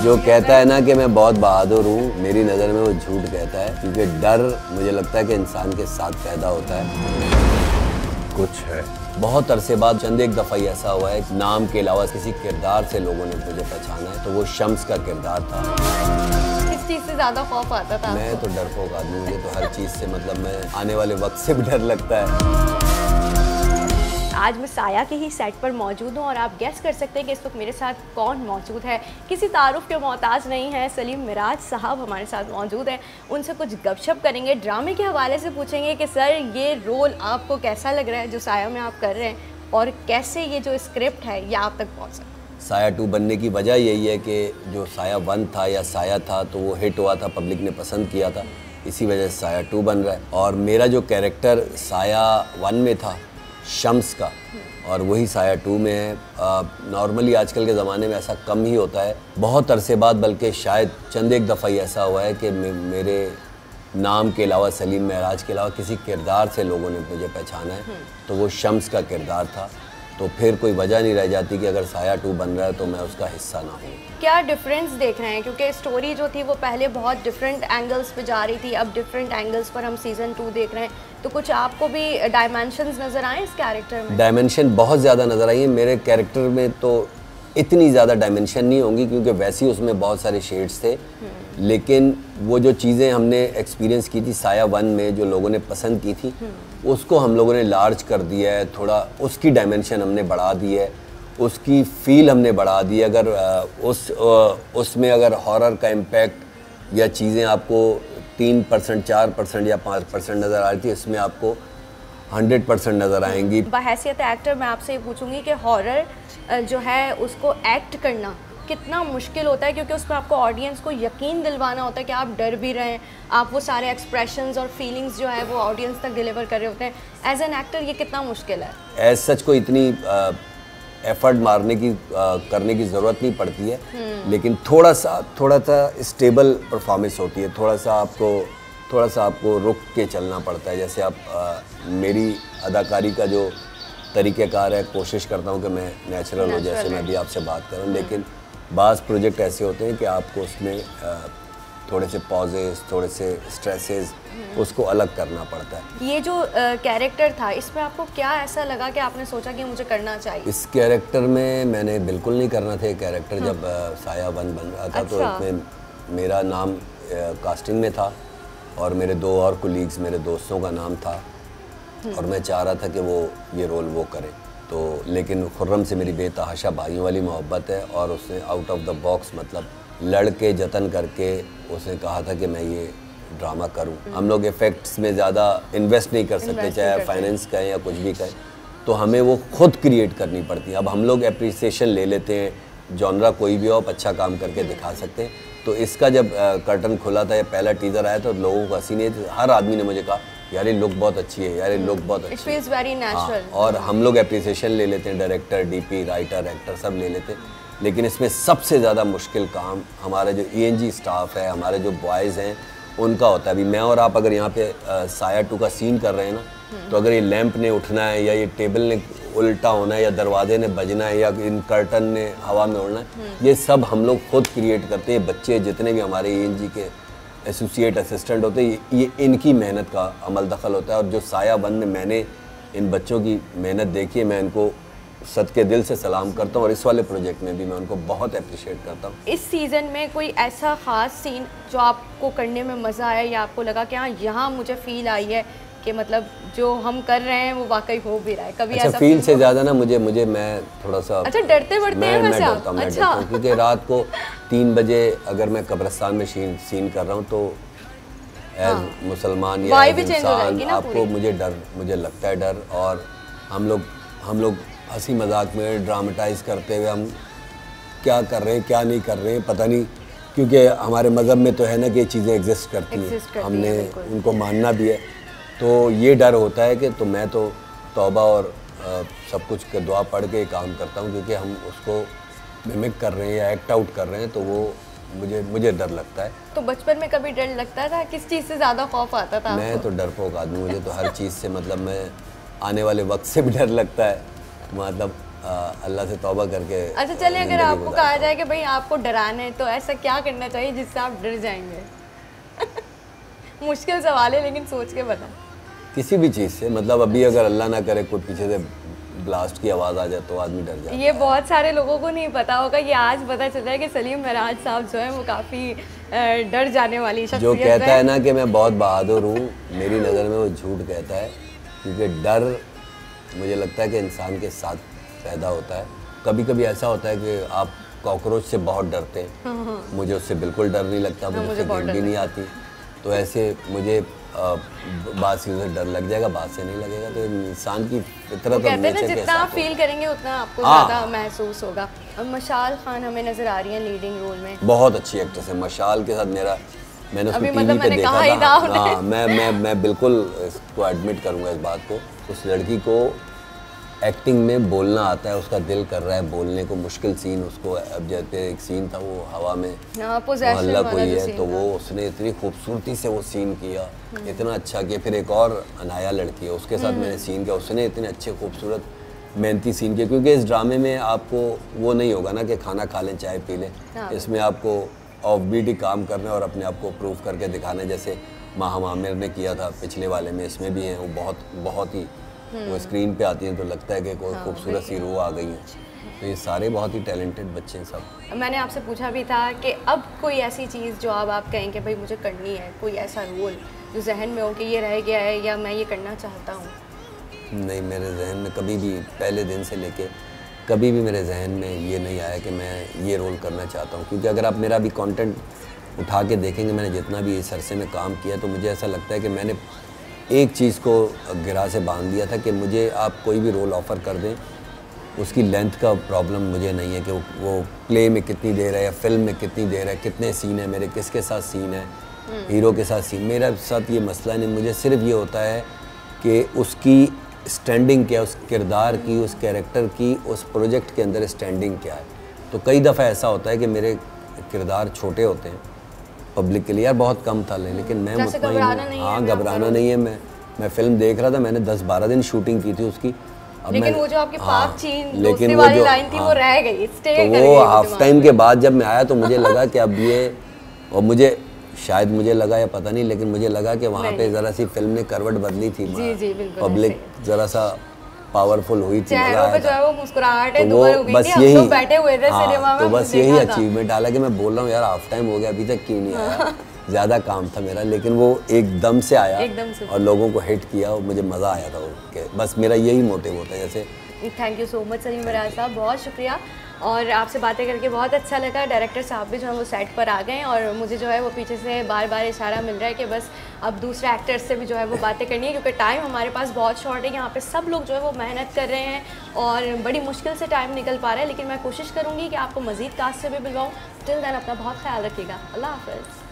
जो कहता है ना कि मैं बहुत बहादुर हूँ, मेरी नज़र में वो झूठ कहता है, क्योंकि डर मुझे लगता है कि इंसान के साथ पैदा होता है। कुछ है बहुत अरसे बाद चंद एक दफ़ा ही ऐसा हुआ है, नाम के अलावा किसी किरदार से लोगों ने मुझे पहचाना है, तो वो शम्स का किरदार था। किस चीज़ से ज़्यादा खौफ आता था? मैं तो डरपोक आदमी, मुझे तो हर चीज़ से मतलब मैं आने वाले वक्त से भी डर लगता है। आज मैं साया के ही सेट पर मौजूद हूँ और आप गेस कर सकते हैं कि इस वक्त मेरे साथ कौन मौजूद है। किसी तारुफ के मोहताज नहीं है, सलीम मिराज साहब हमारे साथ मौजूद हैं। उनसे कुछ गपशप करेंगे, ड्रामे के हवाले से पूछेंगे कि सर ये रोल आपको कैसा लग रहा है जो साया में आप कर रहे हैं, और कैसे ये जो स्क्रिप्ट है ये आप तक पहुँच सकता है। साया 2 बनने की वजह यही है कि जो साया 1 था या साया था तो वो हिट हुआ था, पब्लिक ने पसंद किया था, इसी वजह से साया 2 बन रहा है। और मेरा जो कैरेक्टर साया 1 में था शम्स का, और वही साया 2 में है। नॉर्मली आजकल के ज़माने में ऐसा कम ही होता है, बहुत अरसे बाद, बल्कि शायद चंद एक दफ़ा ही ऐसा हुआ है कि मेरे नाम के अलावा, सलीम महराज के अलावा किसी किरदार से लोगों ने मुझे पहचाना है, तो वो शम्स का किरदार था। तो फिर कोई वजह नहीं रह जाती कि अगर साया 2 बन रहा है तो मैं उसका हिस्सा ना हूँ। क्या डिफरेंस देख रहे हैं, क्योंकि स्टोरी जो थी वो पहले बहुत डिफरेंट एंगल्स पे जा रही थी, अब डिफरेंट एंगल्स पर हम सीज़न 2 देख रहे हैं, तो कुछ आपको भी डायमेंशंस नज़र आए इस कैरेक्टर में? डायमेंशन बहुत ज़्यादा नज़र आई है मेरे कैरेक्टर में, तो इतनी ज़्यादा डायमेंशन नहीं होंगी क्योंकि वैसे ही उसमें बहुत सारे शेड्स थे, लेकिन वो जो चीज़ें हमने एक्सपीरियंस की थी साया 1 में, जो लोगों ने पसंद की थी, उसको हम लोगों ने लार्ज कर दिया है, थोड़ा उसकी डायमेंशन हमने बढ़ा दी है, उसकी फील हमने बढ़ा दी है। अगर उसमें अगर हॉरर का इम्पैक्ट या चीज़ें आपको 3%, 4% या 5% नज़र आ रही थी, इसमें आपको 100% नज़र आएंगी। बहैसियत एक्टर मैं आपसे ये पूछूंगी कि हॉरर जो है उसको एक्ट करना कितना मुश्किल होता है, क्योंकि उसमें आपको ऑडियंस को यकीन दिलवाना होता है कि आप डर भी रहे हैं, आप वो सारे एक्सप्रेशंस और फीलिंग्स जो है वो ऑडियंस तक डिलीवर कर रहे होते हैं। एज एन एक्टर ये कितना मुश्किल है? एज सच को इतनी एफर्ट मारने की करने की ज़रूरत नहीं पड़ती है, लेकिन थोड़ा सा स्टेबल परफॉर्मेंस होती है, थोड़ा सा आपको रुक के चलना पड़ता है। जैसे आप मेरी अदाकारी का जो तरीक़ेकार है, कोशिश करता हूँ कि मैं नेचुरल हो, जैसे मैं भी आपसे बात कर रहा हूँ, लेकिन बाज़ प्रोजेक्ट ऐसे होते हैं कि आपको उसमें थोड़े से पॉजेस, थोड़े से स्ट्रेसेस, उसको अलग करना पड़ता है। ये जो कैरेक्टर था, इसमें आपको क्या ऐसा लगा कि आपने सोचा कि मुझे करना चाहिए? इस कैरेक्टर में मैंने बिल्कुल नहीं करना था ये कैरेक्टर। जब साया 1 बन रहा था तो इसमें मेरा नाम कास्टिंग में था और मेरे 2 और कोलीग्स, मेरे दोस्तों का नाम था, और मैं चाह रहा था कि वो ये रोल वो करे। तो लेकिन खुर्रम से मेरी बेतहाशा भाइयों वाली मोहब्बत है, और उसने आउट ऑफ द बॉक्स, मतलब लड़के जतन करके उसने कहा था कि मैं ये ड्रामा करूं। हम लोग इफ़ेक्ट्स में ज़्यादा इन्वेस्ट नहीं कर सकते, चाहे फाइनेंस कहें या कुछ भी कहें, तो हमें वो खुद क्रिएट करनी पड़ती है। अब हम लोग एप्रिसिएशन ले लेते हैं, जॉनरा कोई भी हो, आप अच्छा काम करके दिखा सकते हैं। तो इसका जब कर्टन खुला था, या पहला टीज़र आया, तो लोगों को हंसी नहीं, हर आदमी ने मुझे कहा यार ये लुक बहुत अच्छी है, यार ये लुक बहुत अच्छी है। It feels very natural. और हम लोग एप्रिसिएशन ले लेते हैं, डायरेक्टर, डीपी, राइटर, एक्टर सब ले लेते हैं, लेकिन इसमें सबसे ज़्यादा मुश्किल काम हमारा जो ENG स्टाफ है, हमारे जो बॉयज़ हैं, उनका होता है। अभी मैं और आप अगर यहाँ पे साया 2 का सीन कर रहे हैं ना, तो अगर ये लैंप ने उठना है, या ये टेबल ने उल्टा होना है, या दरवाजे ने बजना है, या इन कर्टन ने हवा में उड़ना है, ये सब हम लोग खुद क्रिएट करते हैं। बच्चे जितने भी हमारे ENG के एसोसिएट असिस्टेंट होते हैं, ये इनकी मेहनत का अमल दखल होता है। और जो साया 1 में मैंने इन बच्चों की मेहनत देखी है, मैं इनको सदके दिल से सलाम करता हूँ, और इस वाले प्रोजेक्ट में भी मैं उनको बहुत अप्रिशिएट करता हूँ। इस सीज़न में कोई ऐसा ख़ास सीन जो आपको करने में मज़ा आया, या आपको लगा कि हाँ यहाँ मुझे फील आई है कि मतलब जो हम कर रहे हैं वो वाकई हो भी रहा है? कभी अच्छा, ऐसा फील से ज़्यादा ना मुझे मैं थोड़ा सा डरते बढ़ते हैं वैसे आप? मैं डरता हूँ, क्योंकि रात को 3 बजे अगर मैं कब्रिस्तान में सीन कर रहा हूँ, तो एज मुसलमान या इंसान आपको मुझे लगता है डर। और हम लोग हंसी मजाक में ड्रामेटाइज करते हुए हम क्या कर रहे हैं, क्या नहीं कर रहे हैं, पता नहीं, क्योंकि हमारे मज़हब में तो है ना कि ये चीज़ें एग्जिस्ट करती हैं, हमने उनको मानना भी है। तो ये डर होता है कि तो मैं तो तौबा और सब कुछ के दुआ पढ़ के काम करता हूँ, क्योंकि हम उसको मिमिक कर रहे हैं या एक्ट आउट कर रहे हैं, तो वो मुझे डर लगता है। तो बचपन में कभी डर लगता था? किस चीज़ से ज़्यादा खौफ आता था? मैं तो डरपोक आदमी, मुझे तो हर चीज़ से मतलब मैं आने वाले वक्त से भी डर लगता है। मतलब अल्लाह से तौबा करके। अच्छा चलिए, अगर आपको कहा जाए कि भाई आपको डराना है तो ऐसा क्या करना चाहिए जिससे आप डर जाएंगे? मुश्किल सवाल है लेकिन सोच के बताएं। किसी भी चीज़ से, मतलब अभी अगर अल्लाह ना करे कोई पीछे से ब्लास्ट की आवाज़ आ जाए तो आदमी डर जाता है। ये बहुत सारे लोगों को नहीं पता होगा, ये आज पता चला है कि सलीम मिराज साहब जो है वो काफ़ी डर जाने वाली शख्सियत जो कहता है ना कि मैं बहुत बहादुर हूँ, मेरी नज़र में वो झूठ कहता है, क्योंकि डर मुझे लगता है कि इंसान के साथ पैदा होता है। कभी कभी ऐसा होता है कि आप कॉकरोच से बहुत डरते हैं, मुझे उससे बिल्कुल डर नहीं लगता, मुझे उससे गेंद भी नहीं आती, तो ऐसे मुझे बात से डर लग जाएगा, बात से नहीं लगेगा। तो इंसान की फितरत और नेचर के हिसाब जितना आप फील करेंगे उतना आपको ज़्यादा महसूस होगा। अब मशाल खान हमें नज़र आ रही है लीडिंग रोल में, बहुत अच्छी एक्ट्रेस है। मशाल के साथ मैंने उसको टीवी पे देखा था। हाँ, मैं बिल्कुल इसको एडमिट करूँगा इस बात को। उस लड़की को एक्टिंग में बोलना आता है, उसका दिल कर रहा है बोलने को। मुश्किल सीन उसको, अब जैसे एक सीन था वो हवा में मोहल्ला कोई है, तो वो उसने इतनी खूबसूरती से वो सीन किया, इतना अच्छा किया। फिर एक और अनाया लड़की है, उसके साथ मैंने सीन किया, उसने इतने अच्छे खूबसूरत मेहनती सीन किया। क्योंकि इस ड्रामे में आपको वो नहीं होगा ना कि खाना खा लें चाय पी लें, इसमें आपको ऑफ बीट ही काम करना है और अपने आप को प्रूव करके दिखाना है। जैसे माहम आमिर ने किया था पिछले वाले में, इसमें भी हैं वो बहुत ही वो स्क्रीन पे आती हैं तो लगता है कि कोई खूबसूरत सी रूह आ गई है। तो ये सारे बहुत ही टैलेंटेड बच्चे हैं सब। मैंने आपसे पूछा भी था कि अब कोई ऐसी चीज़ जो अब आप कहें कि भाई मुझे करनी है, कोई ऐसा रोल जो जहन में हो कि ये रह गया है या मैं ये करना चाहता हूँ? नहीं, मेरे जहन में कभी भी, पहले दिन से लेके कभी भी मेरे जहन में ये नहीं आया कि मैं ये रोल करना चाहता हूँ। क्योंकि अगर आप मेरा भी कंटेंट उठा के देखेंगे, मैंने जितना भी इस अरसे में काम किया, तो मुझे ऐसा लगता है कि मैंने एक चीज़ को गिरा से बांध दिया था कि मुझे आप कोई भी रोल ऑफ़र कर दें, उसकी लेंथ का प्रॉब्लम मुझे नहीं है कि वो प्ले में कितनी देर है या फिल्म में कितनी देर है, कितने सीन है मेरे, किसके साथ सीन है, हीरो के साथ सीन। मेरा साथ ये मसला नहीं, मुझे सिर्फ ये होता है कि उसकी स्टैंडिंग क्या है, उस किरदार की, उस कैरेक्टर की, उस प्रोजेक्ट के अंदर स्टैंडिंग क्या है। तो कई दफ़ा ऐसा होता है कि मेरे किरदार छोटे होते हैं पब्लिक के लिए, यार बहुत कम था, लेकिन मैं मुतमईन हूँ। हाँ, घबराना नहीं है। मैं फिल्म देख रहा था, मैंने 10-12 दिन शूटिंग की थी उसकी। लेकिन वो जो आपकी पाक चीन दोस्ती वाली लाइन थी वो रह गई, स्टे कर गई। वो हाफ टाइम के बाद जब मैं आया तो मुझे लगा कि अब ये, और मुझे शायद मुझे लगा या पता नहीं, लेकिन मुझे लगा कि वहाँ पे ज़रा सी फिल्म ने करवट बदली थी, पब्लिक ज़रा सा पावरफुल हुई थी, चेहरों पे जो है वो मुस्कुराहट है, तो वो बस यही, तो बैठे हुए थे सिनेमा में, तो बस यही अचीवमेंट। हालांकि मैं बोल रहा हूँ यार हाफ टाइम हो गया अभी तक क्यों नहीं आया, ज़्यादा काम था मेरा, लेकिन वो एकदम से आया और लोगों को हिट किया और मुझे मज़ा आया था वो। बस मेरा यही मोटिव होता है। जैसे thank you so much Salim Miraj साहब, बहुत शुक्रिया, और आपसे बातें करके बहुत अच्छा लगा। डायरेक्टर साहब भी जो है वो सेट पर आ गए और मुझे जो है वो पीछे से बार बार इशारा मिल रहा है कि बस अब दूसरे एक्टर्स से भी जो है वो बातें करनी है, क्योंकि टाइम हमारे पास बहुत शॉर्ट है। यहाँ पे सब लोग जो है वो मेहनत कर रहे हैं और बड़ी मुश्किल से टाइम निकल पा रहा है, लेकिन मैं कोशिश करूँगी कि आपको मज़ीद कास्ट से भी बुलवाऊँ। टिल देन अपना बहुत ख्याल रखिएगा। अल्लाह हाफ़िज़।